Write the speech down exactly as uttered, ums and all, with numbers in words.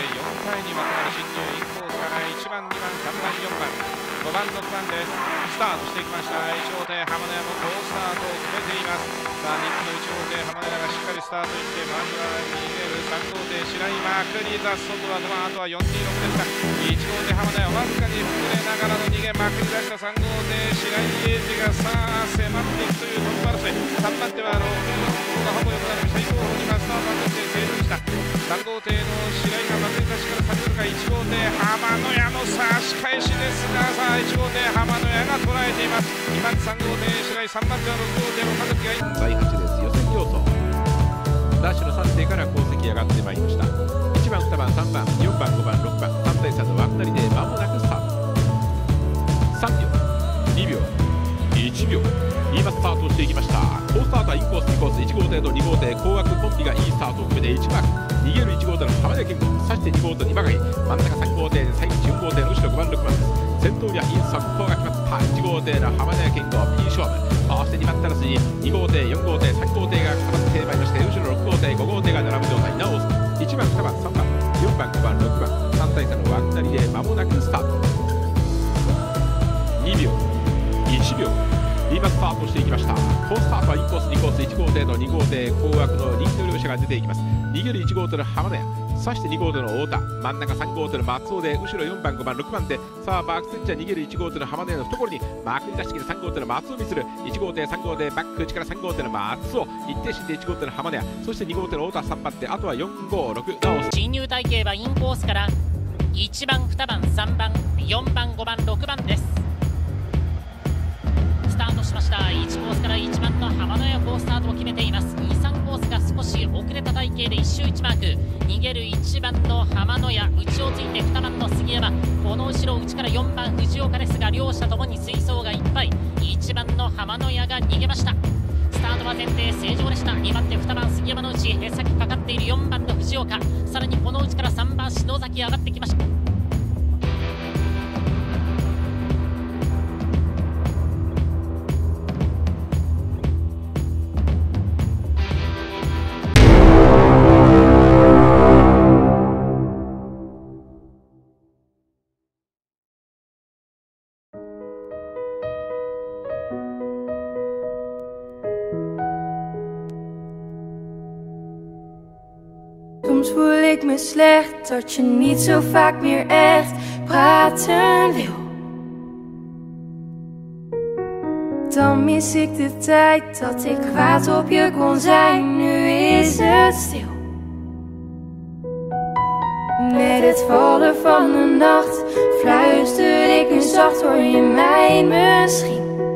よんたいにまとまる進入インコースからいちばんにばんさんばんよんばんごばんろくばんです。スタートしていきました。いち号艇浜野屋も好スタートを決めています。さあ人気のいち号艇浜野屋がしっかりスタートいってまずは逃げるさん号艇白井マクリザ外はどうあとはよんにーろくですがいち号艇浜野屋わずかに膨れながらの逃げまくり出したさん号艇白井英二がさあ迫っていくというトップ争い。さんばん手はろくがほぼよくなりました。以降にばんスタートはとして正常でした。さん号艇の白井がまくり出しからさん号かいち号艇浜野屋の差し返しですがさあいち号艇浜野屋が捉えています。にばんさん号艇白井さんばん手はろく号艇の家族がだいはちレース予選要素ダッシュのさん艇から後席上がってまいりました。いちばんにばんさんばんよんばんごばんろくばんさんたいさんの枠なりで間もなくスタート。さんびょうにびょういちびょう今スタートしていきました。好スタートはインコースにコースいち号艇とに号艇高額コンビがいいスタートを決めていちばん逃げるいち号艇の浜田健吾そしてに号艇にばかり真ん中さん号艇最後よん号艇の後ろごばんろくばんです。先頭にはイン速攻が決まったいち号艇の浜田健吾 P 勝負そしてにばん手争いに号艇よん号艇さん号艇が固まってまいりまして後ろろく号艇ご号艇が並ぶ状態なおいちばんにばんさんばんよんばんごばんろくばんさんたいさんの枠なりで間もなくスタート。にびょういちびょう今スタートしていきました。好スタートはインコースにコースいち号艇とに号艇高額の人気の両者が出ていきます。逃げるいち号艇の浜野屋そしてに号艇の太田真ん中さん号艇の松尾で後ろよんばんごばんろくばんでさあバックスイッチは逃げるいち号艇の浜野屋の懐にまくり出してきてさん号艇の松尾にするいち号艇さん号艇バック内からさん号艇の松尾一定心でいち号艇の浜野屋そしてに号艇の太田さんばん手あとはよんごろくなお進入体系はインコースからいちばんにばんさんばんよんばんごばんろくばんです。スタートしました。いちコースからいちばんの浜野屋好スタートを決めています。にさんコースが少し遅れた体系でいち周いちマーク逃げるいちばんの浜野屋内をついてにばんの杉山この後ろ内からよんばん藤岡ですが両者ともに水槽がいっぱいいちばんの浜野屋が逃げました。スタートは前提正常でした。にばん手にばん杉山の内へ先かかっているよんばんの藤岡さらにこの内からさんばん篠崎上がってきました。 Soms voel ik me slecht dat je niet zo vaak meer echt praten wil. Dan mis ik de tijd dat ik kwaad op je kon zijn, nu is het stil. Met het vallen van de nacht fluister ik nu zacht, hoor je mij misschien?